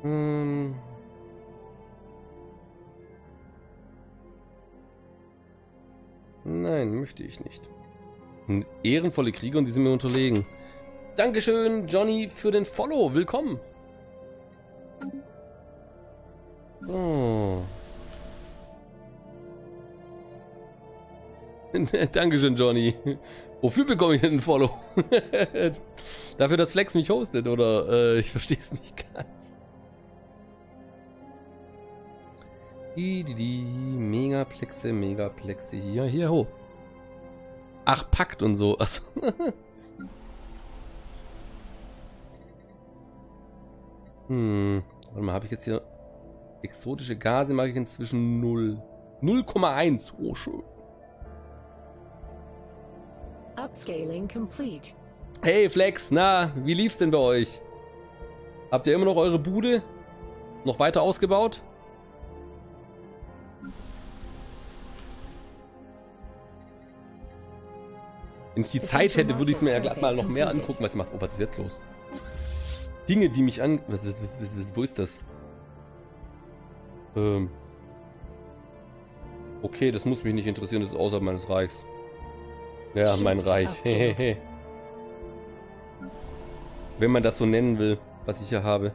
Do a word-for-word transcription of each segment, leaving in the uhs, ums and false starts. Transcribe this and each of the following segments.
Hm. Nein, möchte ich nicht. Ehrenvolle Krieger und die sind mir unterlegen. Dankeschön, Johnny, für den Follow. Willkommen. So. Dankeschön, Johnny. Wofür bekomme ich denn einen Follow? Dafür, dass Flex mich hostet, oder? Äh, ich verstehe es nicht ganz. Die, die, die, Megaplexe, Megaplexe, hier, hier, ho. Ach, Pakt und so. Achso. Hm, warte mal, habe ich jetzt hier exotische Gase, mache ich inzwischen null. null Komma eins, oh schön. Upscaling complete. Hey Flex, na, wie lief's denn bei euch? Habt ihr immer noch eure Bude noch weiter ausgebaut? Wenn ich die Zeit hätte, würde ich es mir ja glatt mal noch mehr angucken, was ihr macht. Oh, was ist jetzt los? Dinge, die mich an... Was, was, was, was, wo ist das? Ähm... Okay, das muss mich nicht interessieren, das ist außerhalb meines Reichs. Ja, mein Reich. Hehehe. Wenn man das so nennen will, was ich hier habe.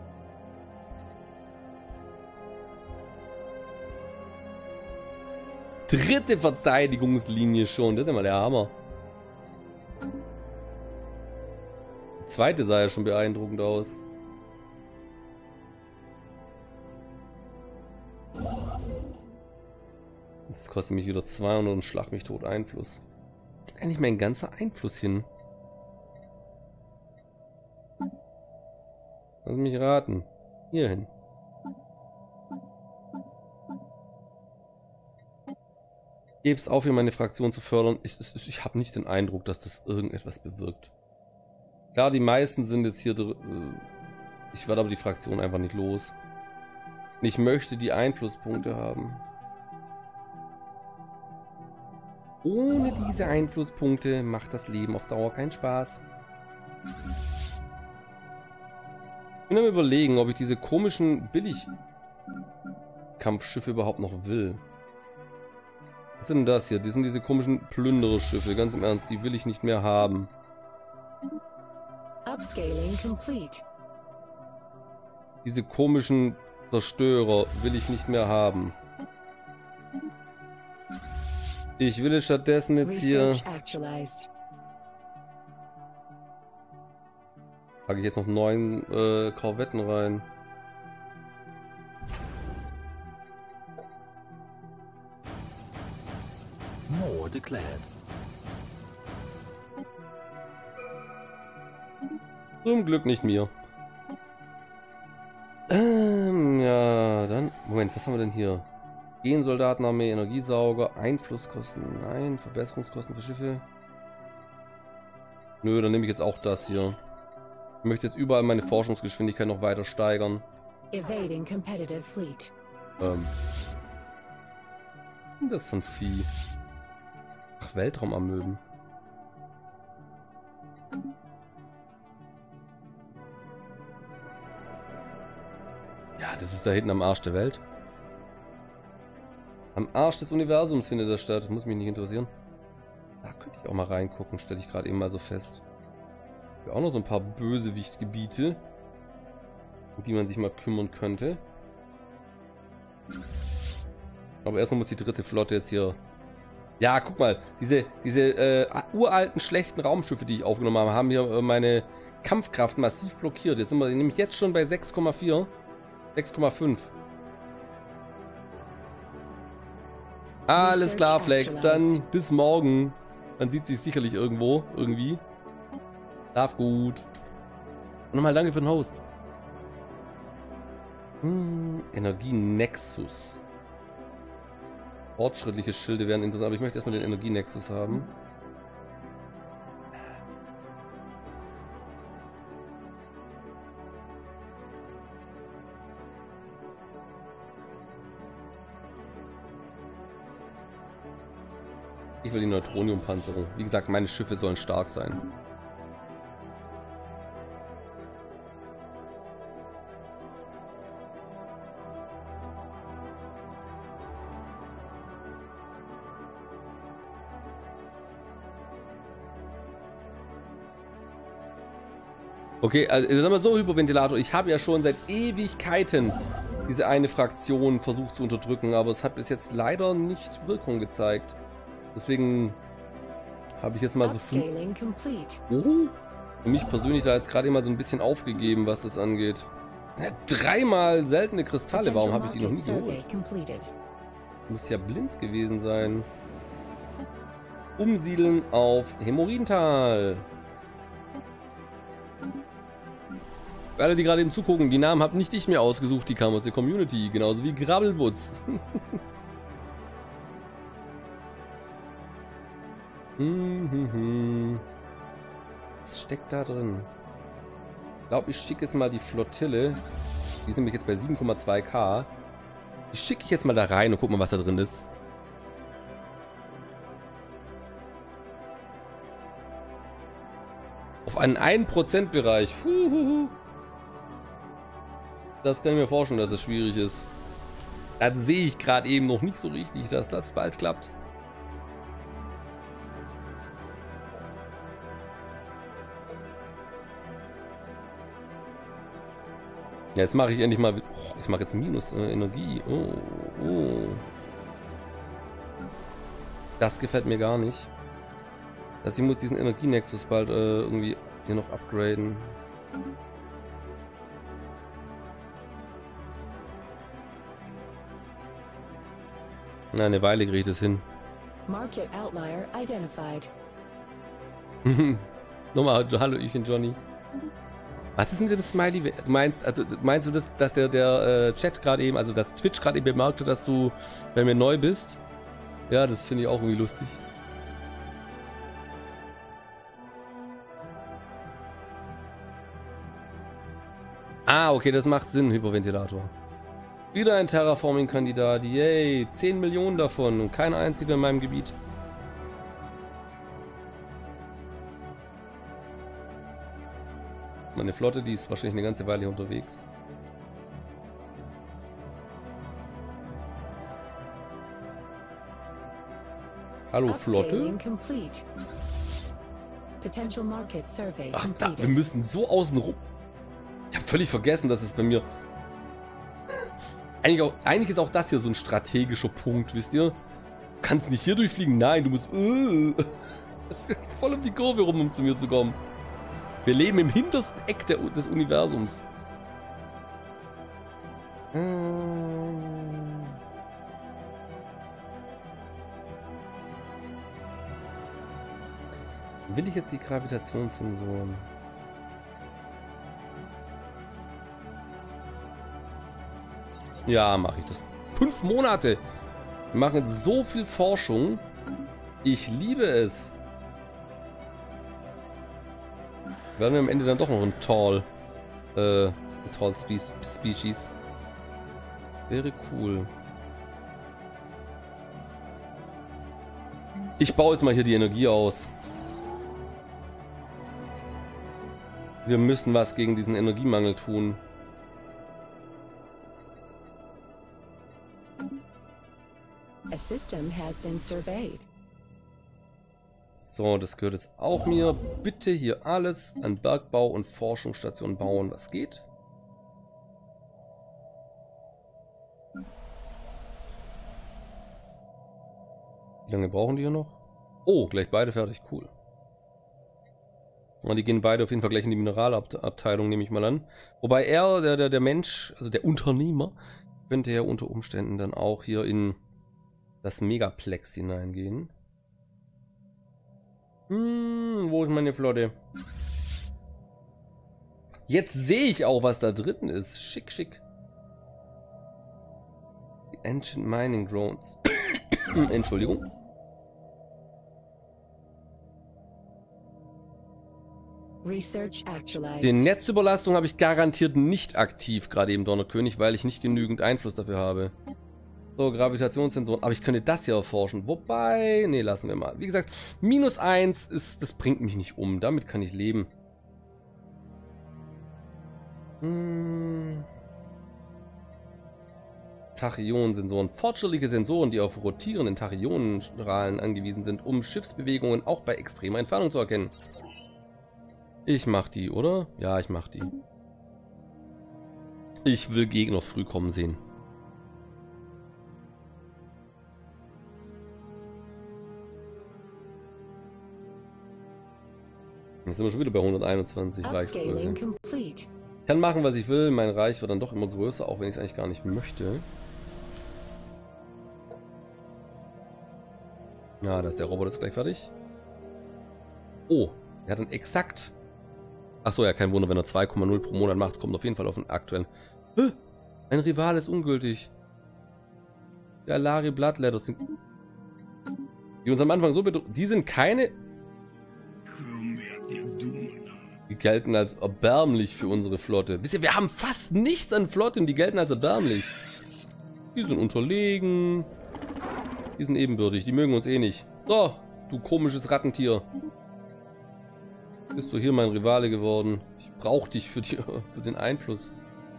Dritte Verteidigungslinie schon, das ist ja mal der Hammer. Die zweite sah ja schon beeindruckend aus. Das kostet mich wieder zweihundert und schlag mich tot Einfluss. Geht eigentlich mein ganzer Einfluss hin? Lass mich raten. Hier hin. Ich gebe es auf, hier meine Fraktion zu fördern. Ich, ich, ich habe nicht den Eindruck, dass das irgendetwas bewirkt. Klar, die meisten sind jetzt hier... Ich werde aber die Fraktion einfach nicht los. Ich möchte die Einflusspunkte haben. Ohne diese Einflusspunkte macht das Leben auf Dauer keinen Spaß. Ich bin am Überlegen, ob ich diese komischen Billigkampfschiffe überhaupt noch will. Was sind denn das hier? Die sind diese komischen Plündererschiffe. Ganz im Ernst, die will ich nicht mehr haben. Upscaling complete. Diese komischen Zerstörer will ich nicht mehr haben. Ich will stattdessen jetzt hier... Packe ich jetzt noch neun äh, Korvetten rein. More declared. Zum Glück nicht mir. Ähm, ja, dann... Moment, was haben wir denn hier? Gensoldatenarmee, Energiesauger, Einflusskosten, nein, Verbesserungskosten für Schiffe. Nö, dann nehme ich jetzt auch das hier. Ich möchte jetzt überall meine Forschungsgeschwindigkeit noch weiter steigern. Evading competitive fleet. Ähm. Das von Vieh. Ach, Weltraumamöben. Ja, das ist da hinten am Arsch der Welt. Am Arsch des Universums findet das statt. Muss mich nicht interessieren. Da könnte ich auch mal reingucken, stelle ich gerade eben mal so fest. Hier auch noch so ein paar Bösewichtgebiete, um die man sich mal kümmern könnte. Aber erstmal muss die dritte Flotte jetzt hier... Ja, guck mal, diese, diese äh, uralten, schlechten Raumschiffe, die ich aufgenommen habe, haben hier äh, meine Kampfkraft massiv blockiert. Jetzt sind wir nämlich jetzt schon bei sechs Komma vier. sechs Komma fünf. Alles klar, Flex. Dann bis morgen. Man sieht sich sicherlich irgendwo, irgendwie. Schlaf gut. Und nochmal danke für den Host. Hm, Energienexus. Fortschrittliche Schilde wären interessant, aber ich möchte erstmal den Energienexus haben. Ich will die Neutroniumpanzerung. Wie gesagt, meine Schiffe sollen stark sein. Okay, also sagen wir so, Hyperventilator. Ich habe ja schon seit Ewigkeiten diese eine Fraktion versucht zu unterdrücken, aber es hat bis jetzt leider nicht Wirkung gezeigt. Deswegen habe ich jetzt mal so fünf... Oh, für mich persönlich da jetzt gerade mal so ein bisschen aufgegeben, was das angeht. Das sind ja dreimal seltene Kristalle. Warum habe ich die noch nie geholt? Muss ja blind gewesen sein. Umsiedeln auf Hämorrhoidental. Für alle, die gerade eben zugucken, die Namen habe nicht ich mir ausgesucht, die kamen aus der Community, genauso wie Grabbelbutz. Was steckt da drin? Ich glaube, ich schicke jetzt mal die Flottille. Die sind nämlich jetzt bei sieben Komma zwei K. Die schicke ich jetzt mal da rein und guck mal, was da drin ist. Auf einen ein Prozent Bereich. Huhuhu. Das kann ich mir vorstellen, dass es schwierig ist. Das sehe ich gerade eben noch nicht so richtig, dass das bald klappt. Ja, jetzt mache ich endlich mal... Oh, ich mache jetzt Minus äh, Energie. Oh, oh. Das gefällt mir gar nicht. Also ich muss diesen Energienexus bald äh, irgendwie hier noch upgraden. Na, eine Weile kriege ich das hin. Market outlier identified. Nochmal, hallo, ich bin Johnny. Was ist mit dem Smiley? Du meinst, also, meinst du, das, dass der, der äh, Chat gerade eben, also dass Twitch gerade eben bemerkte, dass du bei mir neu bist? Ja, das finde ich auch irgendwie lustig. Ah, okay, das macht Sinn, Hyperventilator. Wieder ein Terraforming-Kandidat. Yay, zehn Millionen davon und kein einziger in meinem Gebiet. Meine Flotte, die ist wahrscheinlich eine ganze Weile hier unterwegs. Hallo Flotte. Ach, da, wir müssen so außen rum. Ich habe völlig vergessen, dass es bei mir... Eigentlich, auch, eigentlich ist auch das hier so ein strategischer Punkt, wisst ihr? Du kannst nicht hier durchfliegen. Nein, du musst... Uh, voll um die Kurve rum, um zu mir zu kommen. Wir leben im hintersten Eck der, des Universums. Hm. Will ich jetzt die Gravitationssensoren? Ja, mache ich das. Fünf Monate. Wir machen jetzt so viel Forschung. Ich liebe es. Werden wir am Ende dann doch noch ein Tall, äh, ein Tall Spe Species. Wäre cool. Ich baue jetzt mal hier die Energie aus. Wir müssen was gegen diesen Energiemangel tun. A system has been surveyed. So, das gehört jetzt auch mir. Bitte hier alles an Bergbau und Forschungsstationen bauen, was geht. Wie lange brauchen die hier noch? Oh, gleich beide fertig, cool. Und die gehen beide auf jeden Fall gleich in die Mineralabteilung, nehme ich mal an. Wobei er, der, der, der Mensch, also der Unternehmer, könnte ja unter Umständen dann auch hier in das Megaplex hineingehen. Hm, wo ist meine Flotte? Jetzt sehe ich auch, was da drin ist. Schick, schick. Die Ancient Mining Drones. Entschuldigung. Research actualized. Die Netzüberlastung habe ich garantiert nicht aktiv, gerade eben Donnerkönig, weil ich nicht genügend Einfluss dafür habe. So, Gravitationssensoren. Aber ich könnte das hier erforschen. Wobei, nee, lassen wir mal. Wie gesagt, minus eins ist, das bringt mich nicht um. Damit kann ich leben. Hm. Tachyon-Sensoren. Fortschrittliche Sensoren, die auf rotierenden Tachyonenstrahlen angewiesen sind, um Schiffsbewegungen auch bei extremer Entfernung zu erkennen. Ich mach die, oder? Ja, ich mach die. Ich will Gegner früh kommen sehen. Jetzt sind wir schon wieder bei hunderteinundzwanzig Reichsgröße. Ich kann machen, was ich will. Mein Reich wird dann doch immer größer, auch wenn ich es eigentlich gar nicht möchte. Ja, da ist der Roboter jetzt gleich fertig. Oh, er hat dann exakt... Achso, ja, kein Wunder, wenn er zwei Komma null pro Monat macht, kommt auf jeden Fall auf den aktuellen... Hä? Ein Rival ist ungültig. Ja, Lari Bloodletters sind... Die uns am Anfang so bedroht... Die sind keine... Die gelten als erbärmlich für unsere Flotte. Wisst ihr, wir haben fast nichts an Flotte und die gelten als erbärmlich. Die sind unterlegen. Die sind ebenbürtig, die mögen uns eh nicht. So, du komisches Rattentier. Bist du hier mein Rivale geworden? Ich brauche dich für, die, für den Einfluss.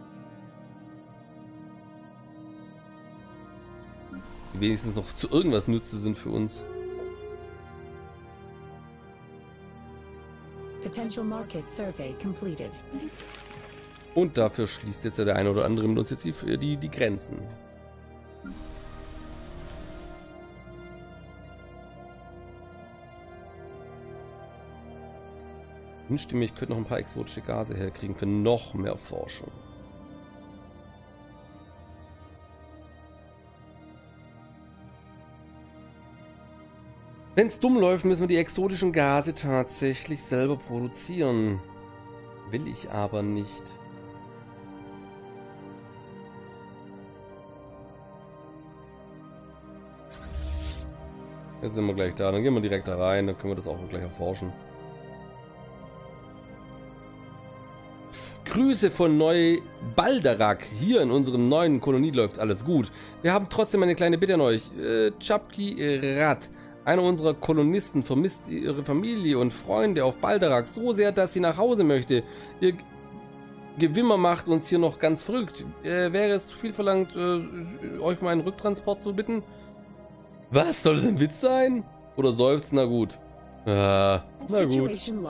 Die wenigstens noch zu irgendwas nütze sind für uns. Potential market survey completed. Und dafür schließt jetzt der eine oder andere mit uns jetzt die, die, die Grenzen. Ich wünschte mir, ich könnte noch ein paar exotische Gase herkriegen für noch mehr Forschung. Wenn es dumm läuft, müssen wir die exotischen Gase tatsächlich selber produzieren. Will ich aber nicht. Jetzt sind wir gleich da, dann gehen wir direkt da rein, dann können wir das auch gleich erforschen. Grüße von Neu-Balderak. Hier in unserem neuen Kolonie läuft alles gut. Wir haben trotzdem eine kleine Bitte an euch. Äh, Chapki Rat, einer unserer Kolonisten, vermisst ihre Familie und Freunde auf Balderak so sehr, dass sie nach Hause möchte. Ihr Gewimmer macht uns hier noch ganz verrückt. Äh, wäre es zu viel verlangt, äh, euch mal einen Rücktransport zu bitten? Was? Soll das ein Witz sein? Oder seufzt? Na gut. Äh, na gut.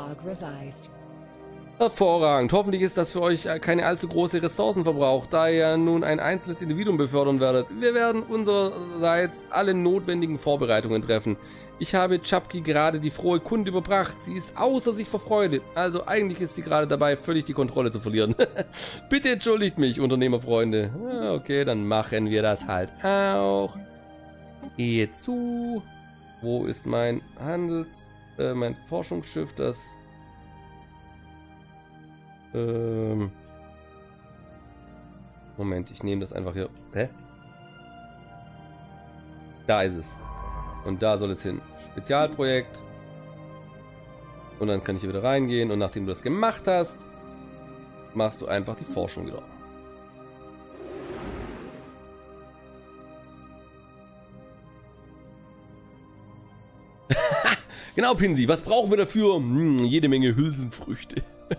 Hervorragend. Hoffentlich ist das für euch keine allzu große Ressourcen verbraucht, da ihr nun ein einzelnes Individuum befördern werdet. Wir werden unsererseits alle notwendigen Vorbereitungen treffen. Ich habe Chapki gerade die frohe Kunde überbracht. Sie ist außer sich vor Freude. Also eigentlich ist sie gerade dabei, völlig die Kontrolle zu verlieren. Bitte entschuldigt mich, Unternehmerfreunde. Okay, dann machen wir das halt auch. Ehe zu. Wo ist mein Handels... Äh, mein Forschungsschiff, das... Ähm... Moment, ich nehme das einfach hier... Hä? Da ist es. Und da soll es hin. Spezialprojekt. Und dann kann ich hier wieder reingehen. Und nachdem du das gemacht hast, machst du einfach die Forschung wieder. Genau, Pinsy. Was brauchen wir dafür? Hm, jede Menge Hülsenfrüchte.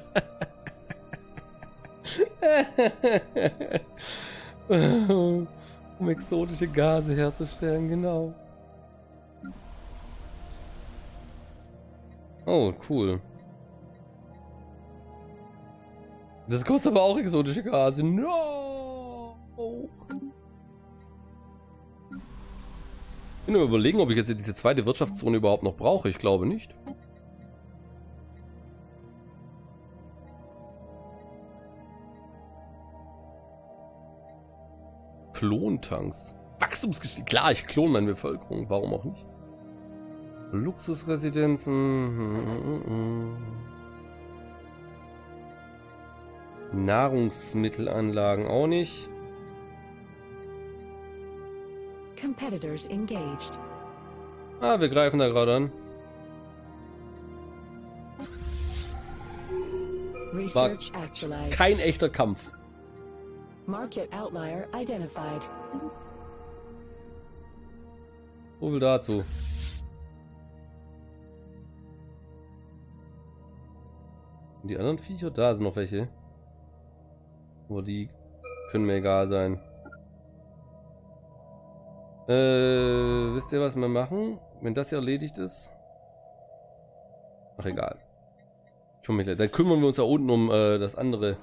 Um exotische Gase herzustellen, genau. Oh, cool. Das kostet aber auch exotische Gase. No! Ich bin nur überlegen, ob ich jetzt diese zweite Wirtschaftszone überhaupt noch brauche. Ich glaube nicht. Klontanks. Wachstumsgeschichte. Klar, ich klone meine Bevölkerung. Warum auch nicht? Luxusresidenzen. Nahrungsmittelanlagen auch nicht. Competitors engaged. Ah, wir greifen da gerade an. Research actualized. Kein echter Kampf. Market outlier identified. So viel dazu. Die anderen Viecher, da sind noch welche. Aber die können mir egal sein. Äh, wisst ihr, was wir machen? Wenn das hier erledigt ist? Ach, egal. Komm, dann kümmern wir uns da unten um äh, das andere.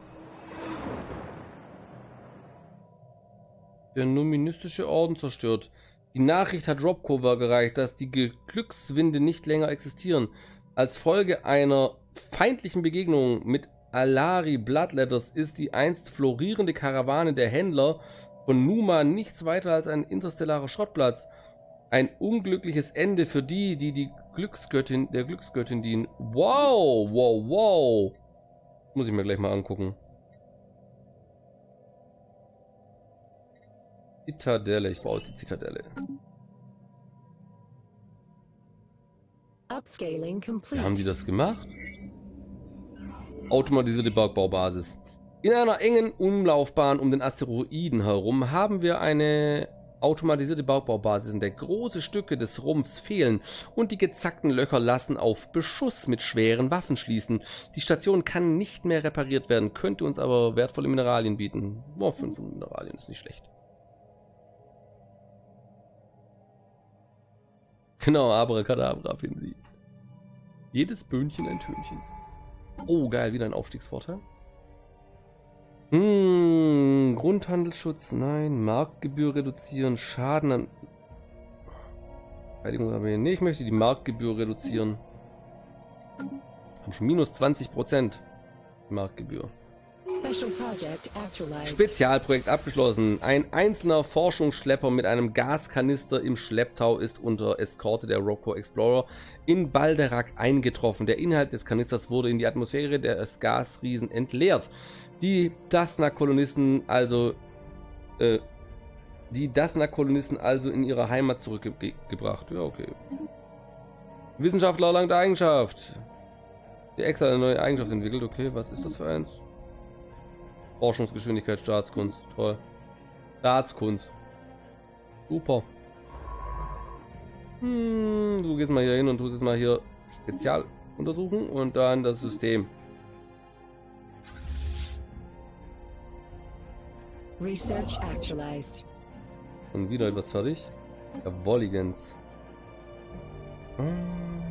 Der nuministische Orden zerstört. Die Nachricht hat Robcover gereicht, dass die Glückswinde nicht länger existieren. Als Folge einer feindlichen Begegnung mit Alari Bloodletters ist die einst florierende Karawane der Händler von Numa nichts weiter als ein interstellarer Schrottplatz. Ein unglückliches Ende für die, die die Glücksgöttin der Glücksgöttin dienen. Wow, wow, wow. Muss ich mir gleich mal angucken. Zitadelle, ich baue jetzt die Zitadelle. Upscaling Wie complete. haben die das gemacht? Automatisierte Bergbaubasis. In einer engen Umlaufbahn um den Asteroiden herum haben wir eine automatisierte Bergbaubasis, in der große Stücke des Rumpfs fehlen und die gezackten Löcher lassen auf Beschuss mit schweren Waffen schließen. Die Station kann nicht mehr repariert werden, könnte uns aber wertvolle Mineralien bieten. Boah, fünf Mineralien ist nicht schlecht. Genau, Abracadabra finden Sie. Jedes Böhnchen ein Tönchen. Oh, geil, wieder ein Aufstiegsvorteil. Hm, Grundhandelsschutz, nein. Marktgebühr reduzieren, Schaden an... Verteidigung, aber nee, ich möchte die Marktgebühr reduzieren. Haben schon minus zwanzig Prozent Marktgebühr. Special project actualized. Spezialprojekt abgeschlossen. Ein einzelner Forschungsschlepper mit einem Gaskanister im Schlepptau ist unter Eskorte der Robco Explorer in Balderak eingetroffen. Der Inhalt des Kanisters wurde in die Atmosphäre des Gasriesen entleert. Die Dathna-Kolonisten also äh, die Dathna-Kolonisten also in ihre Heimat zurückgebracht. Ja, okay. Wissenschaftler erlangt Eigenschaft. Die extra eine neue Eigenschaft entwickelt. Okay, was ist das für eins? Forschungsgeschwindigkeit, Staatskunst. Toll. Staatskunst. Super. Hm, du gehst mal hier hin und tust jetzt mal hier Spezial untersuchen und dann das System. Research actualized. Und wieder etwas fertig. Jawolligens. Hm.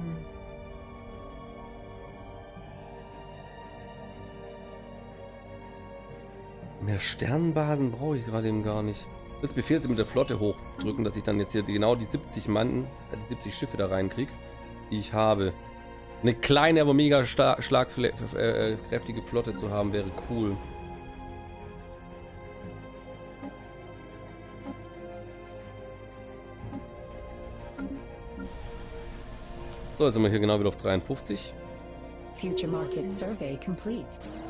Mehr Sternbasen brauche ich gerade eben gar nicht. Das Befehl mit der Flotte hochdrücken, dass ich dann jetzt hier genau die siebzig Mann, die siebzig Schiffe da reinkriege, die ich habe. Eine kleine, aber mega schlagkräftige Flotte zu haben, wäre cool. So, jetzt sind wir hier genau wieder auf dreiundfünfzig. Future market survey complete.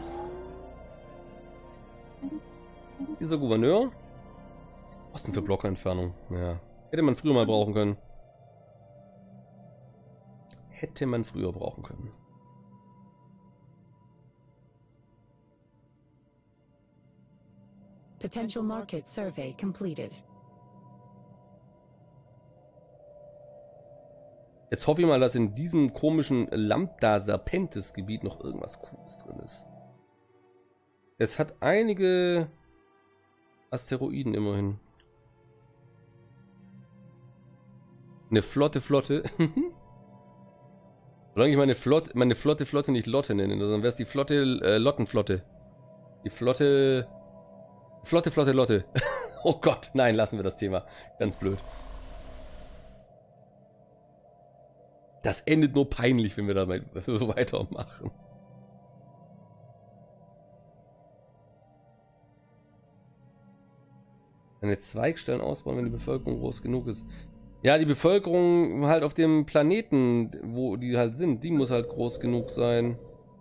Dieser Gouverneur. Was denn für Blockentfernung? Ja. Hätte man früher mal brauchen können. Hätte man früher brauchen können. Potential market survey completed. Jetzt hoffe ich mal, dass in diesem komischen Lambda-Serpentes-Gebiet noch irgendwas Cooles drin ist. Es hat einige Asteroiden immerhin. Eine flotte Flotte. Solange ich meine Flotte, meine Flotte Flotte nicht Lotte nenne, dann wäre es die Flotte äh, Lottenflotte. Die Flotte Flotte Flotte Lotte. Oh Gott, nein, lassen wir das Thema. Ganz blöd. Das endet nur peinlich, wenn wir da mal so weitermachen. Eine Zweigstellen ausbauen, wenn die Bevölkerung groß genug ist. Ja, die Bevölkerung halt auf dem Planeten, wo die halt sind, die muss halt groß genug sein.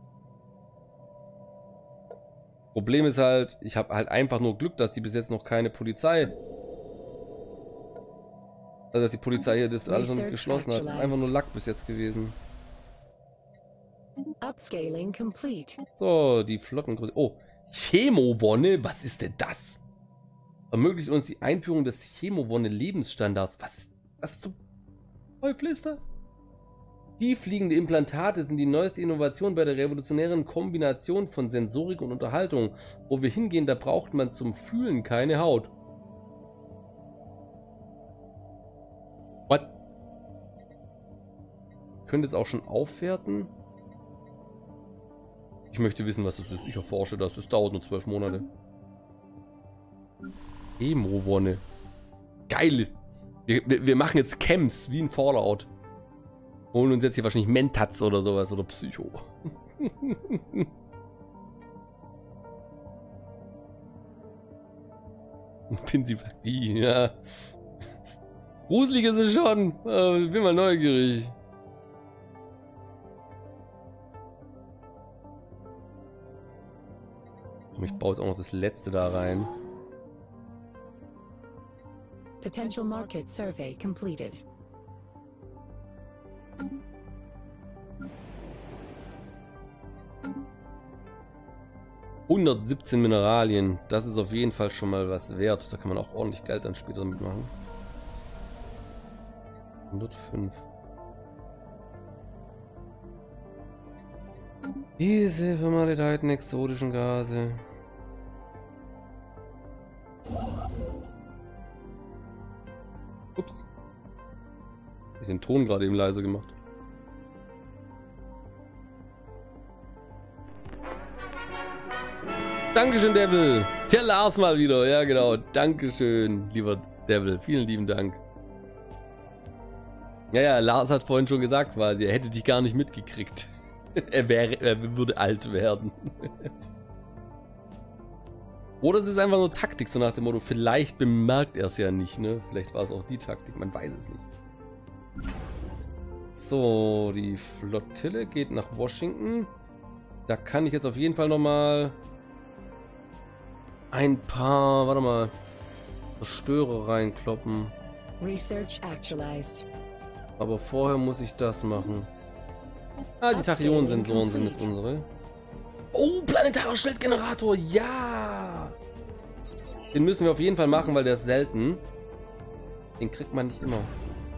Problem ist halt, ich habe halt einfach nur Glück, dass die bis jetzt noch keine Polizei... Also, dass die Polizei hier das alles noch nicht geschlossen hat. Das ist einfach nur Lack bis jetzt gewesen. Upscaling complete. So, die Flottengröße. Oh, Chemowonne, was ist denn das? Ermöglicht uns die Einführung des Chemowonne-Lebensstandards. Was ist, was zum Teufel ist das? Tieffliegende Implantate sind die neueste Innovation bei der revolutionären Kombination von Sensorik und Unterhaltung. Wo wir hingehen, da braucht man zum Fühlen keine Haut. What? Könnt jetzt auch schon aufwerten. Ich möchte wissen, was das ist. Ich erforsche das. Es dauert nur zwölf Monate. Emo-Wonne. Geil. Wir, wir, wir machen jetzt Camps, wie in Fallout. Holen uns jetzt hier wahrscheinlich Mentats oder sowas. Oder Psycho. Pinsipagie, ja. Gruselig ist es schon. Aber ich bin mal neugierig. Ich baue jetzt auch noch das letzte da rein. Potential market survey completed. hundertsiebzehn Mineralien. Das ist auf jeden Fall schon mal was wert. Da kann man auch ordentlich Geld dann später damit machen. hundertfünf. Diese Formalitäten, exotischen Gase. Ups. Ich den Ton gerade eben leiser gemacht. Dankeschön, Devil. Der Lars mal wieder. Ja, genau. Dankeschön, lieber Devil. Vielen lieben Dank. Ja, ja, Lars hat vorhin schon gesagt quasi, er hätte dich gar nicht mitgekriegt. er, wäre, er würde alt werden. Oder es ist einfach nur Taktik, so nach dem Motto, vielleicht bemerkt er es ja nicht, ne? Vielleicht war es auch die Taktik, man weiß es nicht. So, die Flottille geht nach Washington. Da kann ich jetzt auf jeden Fall nochmal ein paar, warte mal, Zerstörer reinkloppen. Research actualized. Aber vorher muss ich das machen. Ah, die Tachyon-Sensoren sind jetzt unsere. Oh, planetarer Schildgenerator, ja! Den müssen wir auf jeden Fall machen, weil der ist selten. Den kriegt man nicht immer.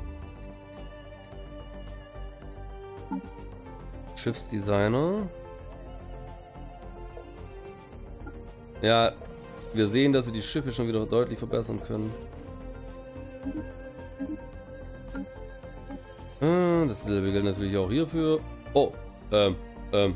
Schiffsdesigner. Ja, wir sehen, dass wir die Schiffe schon wieder deutlich verbessern können. Ah, dasselbe gilt natürlich auch hierfür. Oh, ähm, ähm.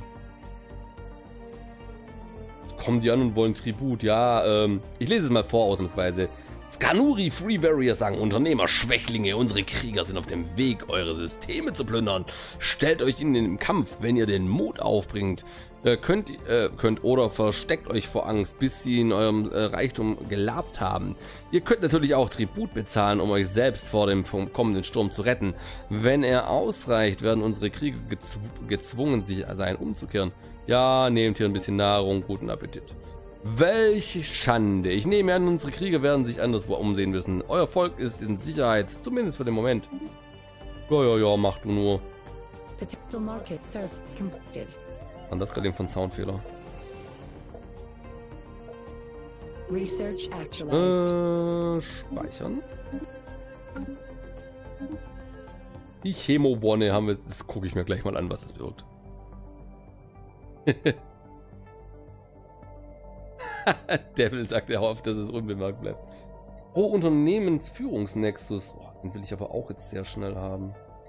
Jetzt kommen die an und wollen Tribut. Ja, ähm, ich lese es mal vor ausnahmsweise. Skanuri Free Barrier sagen Unternehmer, Schwächlinge, unsere Krieger sind auf dem Weg, eure Systeme zu plündern. Stellt euch in den Kampf, wenn ihr den Mut aufbringt. Äh, könnt, äh, könnt oder versteckt euch vor Angst, bis sie in eurem äh, Reichtum gelabt haben. Ihr könnt natürlich auch Tribut bezahlen, um euch selbst vor dem vom kommenden Sturm zu retten. Wenn er ausreicht, werden unsere Krieger gezw gezwungen, sich sein umzukehren. Ja, nehmt hier ein bisschen Nahrung, guten Appetit. Welche Schande. Ich nehme an, unsere Krieger werden sich anderswo umsehen müssen. Euer Volk ist in Sicherheit, zumindest für den Moment. Ja, ja, ja, mach du nur. Potential market survey completed. Und das gerade eben von Soundfehler. Research actualized. Äh, speichern. Die Chemo-Wonne haben wir jetzt. Das gucke ich mir gleich mal an, was das bewirkt. Devil sagt, er hofft, dass es unbemerkt bleibt. Oh, Unternehmensführungsnexus. Oh, den will ich aber auch jetzt sehr schnell haben.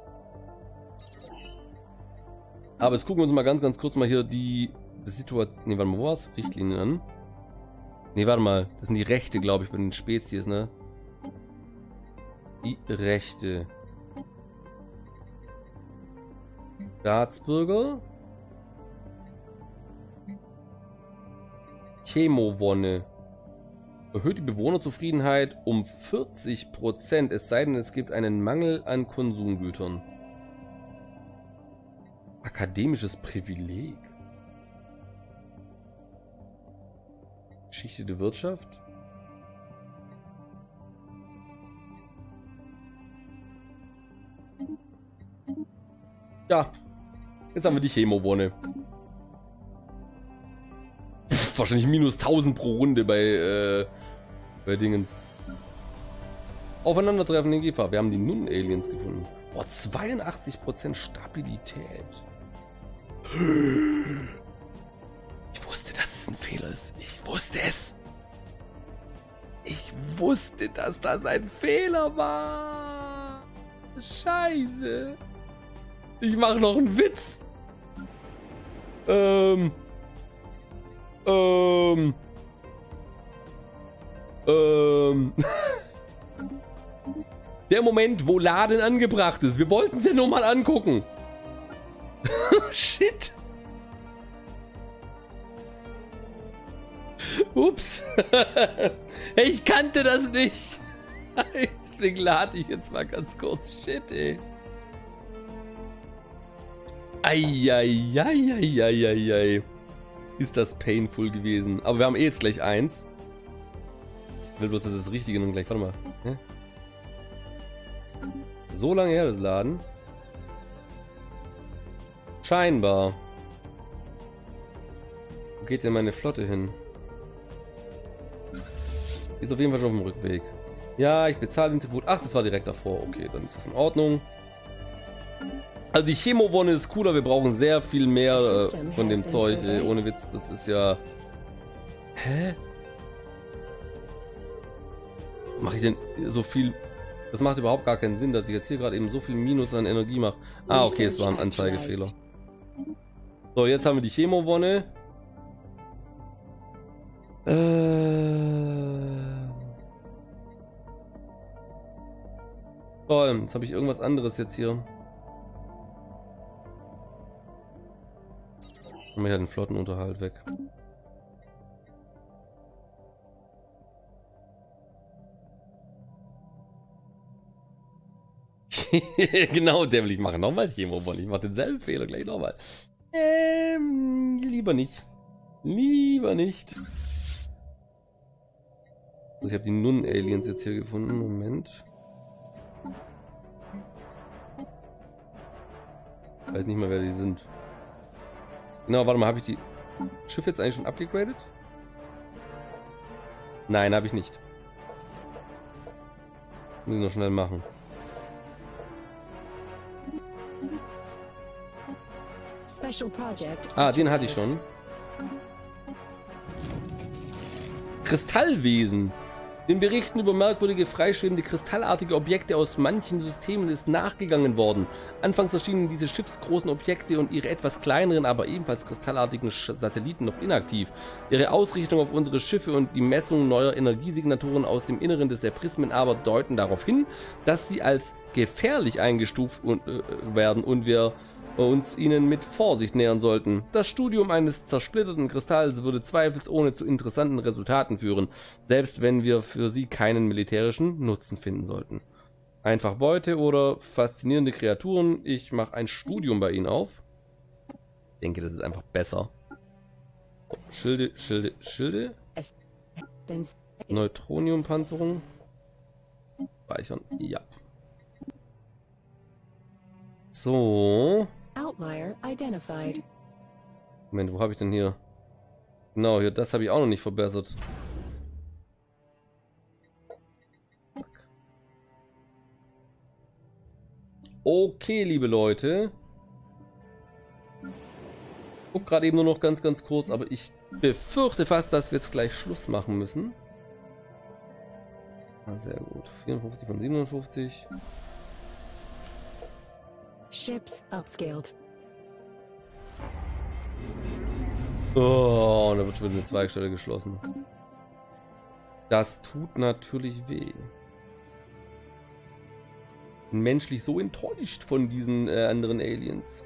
Aber jetzt gucken wir uns mal ganz, ganz kurz mal hier die Situation. Ne, warte mal, wo war's? Richtlinien an. Ne, warte mal. Das sind die Rechte, glaube ich, bei den Spezies, ne? Die Rechte. Staatsbürger. Chemo-Wonne. Erhöht die Bewohnerzufriedenheit um vierzig Prozent, es sei denn, es gibt einen Mangel an Konsumgütern. Akademisches Privileg. Geschichte der Wirtschaft. Ja, jetzt haben wir die Chemo-Wonne. Wahrscheinlich minus tausend pro Runde bei, äh, bei Dingens. Aufeinandertreffen in Gefahr. Wir haben die Nun-Aliens gefunden. Boah, zweiundachtzig Prozent Stabilität. Ich wusste, dass es ein Fehler ist. Ich wusste es. Ich wusste, dass das ein Fehler war. Scheiße. Ich mache noch einen Witz. Ähm... Ähm. Ähm. Der Moment, wo Laden angebracht ist. Wir wollten es ja nur mal angucken. Shit. Ups. Ich kannte das nicht. Deswegen lade ich jetzt mal ganz kurz. Shit, ey. Eieieiei. Ist das painful gewesen. Aber wir haben eh jetzt gleich eins. Ich will bloß, dass das Richtige nun gleich. Warte mal. Hä? So lange her, das Laden. Scheinbar. Wo geht denn meine Flotte hin? Die ist auf jeden Fall schon auf dem Rückweg. Ja, ich bezahle den Tribut. Ach, das war direkt davor. Okay, dann ist das in Ordnung. Also die Chemowonne ist cooler. Wir brauchen sehr viel mehr äh, von dem Zeug. Ey, ohne Witz, das ist ja... Hä? Mache ich denn so viel... Das macht überhaupt gar keinen Sinn, dass ich jetzt hier gerade eben so viel Minus an Energie mache. Ah, okay, es war ein Anzeigefehler. So, jetzt haben wir die Chemowonne. Äh... Toll, jetzt habe ich irgendwas anderes jetzt hier. Haben wir ja den Flottenunterhalt weg. Genau, Devil, ich mache nochmal Chemowonne. Ich mache denselben Fehler gleich nochmal. Ähm, lieber nicht. Lieber nicht. Also ich habe die Nun-Aliens jetzt hier gefunden. Moment. Ich weiß nicht mehr, wer die sind. Genau, warte mal, habe ich die Schiffe jetzt eigentlich schon abgegradet? Nein, habe ich nicht. Muss ich noch schnell machen. Ah, den hatte ich schon. Kristallwesen. Den Berichten über merkwürdige, freischwebende, kristallartige Objekte aus manchen Systemen ist nachgegangen worden. Anfangs erschienen diese schiffsgroßen Objekte und ihre etwas kleineren, aber ebenfalls kristallartigen Satelliten noch inaktiv. Ihre Ausrichtung auf unsere Schiffe und die Messung neuer Energiesignaturen aus dem Inneren des Prismen aber deuten darauf hin, dass sie als gefährlich eingestuft werden und wir uns ihnen mit Vorsicht nähern sollten. Das Studium eines zersplitterten Kristalls würde zweifelsohne zu interessanten Resultaten führen, selbst wenn wir für sie keinen militärischen Nutzen finden sollten. Einfach Beute oder faszinierende Kreaturen. Ich mache ein Studium bei ihnen auf. Ich denke, das ist einfach besser. Schilde, Schilde, Schilde. Neutroniumpanzerung. Speichern. Ja. So. Moment, wo habe ich denn hier? Genau, hier, das habe ich auch noch nicht verbessert. Okay, liebe Leute. Guck gerade eben nur noch ganz, ganz kurz, aber ich befürchte fast, dass wir jetzt gleich Schluss machen müssen. Ah, sehr gut. vierundfünfzig von siebenundfünfzig. Ships upscaled. Oh, und da wird schon wieder eine Zweigstelle geschlossen. Das tut natürlich weh. Bin menschlich so enttäuscht von diesen äh, anderen Aliens.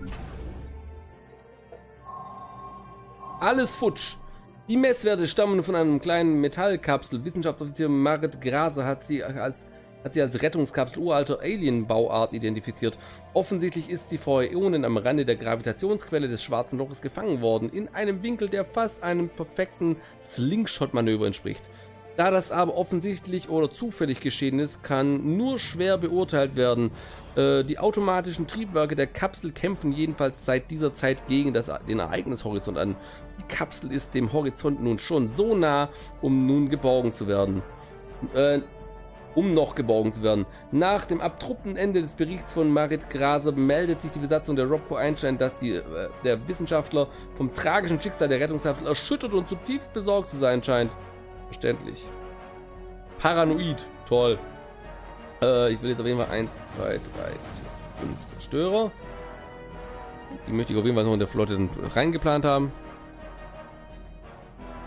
Alles futsch. Die Messwerte stammen von einem kleinen Metallkapsel. Wissenschaftsoffizier Marit Graser hat sie als hat sie als Rettungskapsel uralter Alien-Bauart identifiziert. Offensichtlich ist sie vor Äonen am Rande der Gravitationsquelle des Schwarzen Loches gefangen worden, in einem Winkel, der fast einem perfekten Slingshot-Manöver entspricht. Da das aber offensichtlich oder zufällig geschehen ist, kann nur schwer beurteilt werden. Äh, die automatischen Triebwerke der Kapsel kämpfen jedenfalls seit dieser Zeit gegen das, den Ereignishorizont an. Die Kapsel ist dem Horizont nun schon so nah, um nun geborgen zu werden. Äh, um noch geborgen zu werden. Nach dem abrupten Ende des Berichts von Marit Graser meldet sich die Besatzung der Robco Einstein, dass die, äh, der Wissenschaftler vom tragischen Schicksal der Rettungskapsel erschüttert und zutiefst besorgt zu sein scheint. Verständlich. Paranoid. Toll. Äh, ich will jetzt auf jeden Fall eins, zwei, drei, vier, fünf Zerstörer. Die möchte ich auf jeden Fall noch in der Flotte reingeplant haben.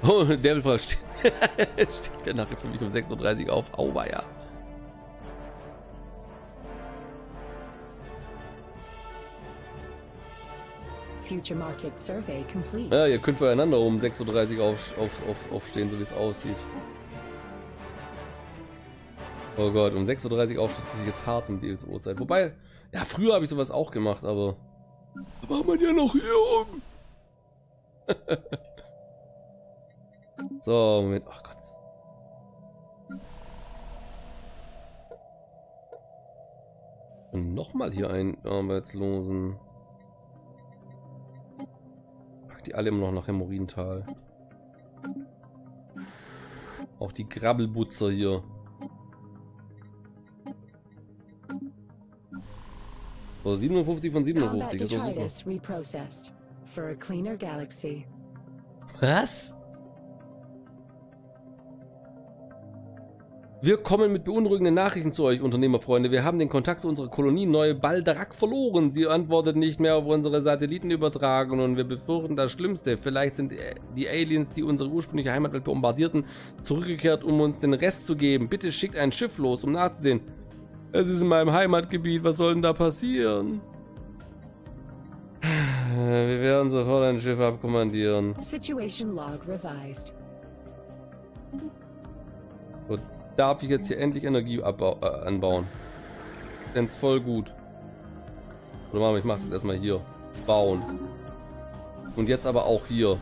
Oh, Devilfrau steht, steht der nachher für mich um sechs Uhr dreißig auf. Auweia. Future market survey complete. Ja, ihr könnt füreinander um sechs Uhr dreißig auf, auf, auf, aufstehen, so wie es aussieht. Oh Gott, um sechs Uhr dreißig aufstehen ist jetzt hart um die Uhrzeit. Wobei, ja, früher habe ich sowas auch gemacht, aber da war man ja noch jung. So, Moment. Ach Gott. Und nochmal hier einen Arbeitslosen. Pack die alle immer noch nach Hämorrhoidental. Auch die Grabbelbutzer hier. So, siebenundfünfzig von siebenundfünfzig. Das ist reprocessed for a cleaner galaxy. Was? Wir kommen mit beunruhigenden Nachrichten zu euch, Unternehmerfreunde. Wir haben den Kontakt zu unserer Kolonie Neu Baldarak verloren. Sie antwortet nicht mehr auf unsere Satellitenübertragungen und wir befürchten das Schlimmste. Vielleicht sind die Aliens, die unsere ursprüngliche Heimatwelt bombardierten, zurückgekehrt, um uns den Rest zu geben. Bitte schickt ein Schiff los, um nachzusehen. Es ist in meinem Heimatgebiet. Was soll denn da passieren? Wir werden sofort ein Schiff abkommandieren. Situation log revised. So, darf ich jetzt hier endlich Energie abbau äh, anbauen? Find's voll gut. Oder machen wir, ich mach's jetzt erstmal hier. Bauen. Und jetzt aber auch hier.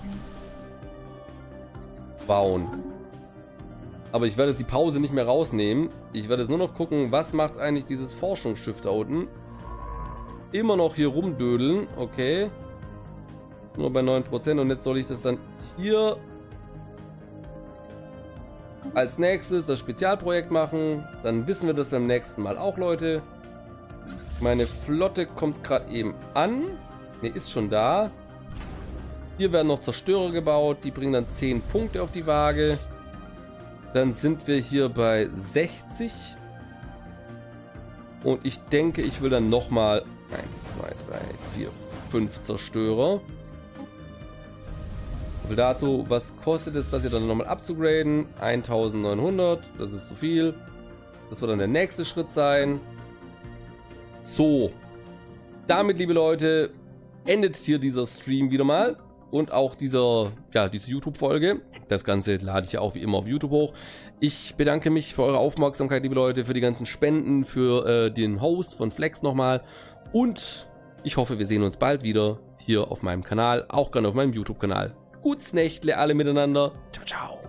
Bauen. Aber ich werde jetzt die Pause nicht mehr rausnehmen. Ich werde jetzt nur noch gucken, was macht eigentlich dieses Forschungsschiff da unten. Immer noch hier rumdödeln. Okay. Nur bei neun Prozent. Und jetzt soll ich das dann hier als nächstes das Spezialprojekt machen. Dann wissen wir das beim nächsten Mal auch, Leute. Meine Flotte kommt gerade eben an. Ne, ist schon da. Hier werden noch Zerstörer gebaut. Die bringen dann zehn Punkte auf die Waage. Dann sind wir hier bei sechzig. Und ich denke, ich will dann nochmal eins, zwei, drei, vier, fünf Zerstörer. Und dazu, was kostet es, das hier dann nochmal abzugraden? eintausendneunhundert, das ist zu viel. Das wird dann der nächste Schritt sein. So. Damit, liebe Leute, endet hier dieser Stream wieder mal. Und auch dieser, ja, diese YouTube-Folge. Das Ganze lade ich ja auch wie immer auf YouTube hoch. Ich bedanke mich für eure Aufmerksamkeit, liebe Leute, für die ganzen Spenden, für äh, den Host von Flex nochmal. Und ich hoffe, wir sehen uns bald wieder hier auf meinem Kanal, auch gerne auf meinem YouTube-Kanal. Gutes Nächtle alle miteinander. Ciao, ciao.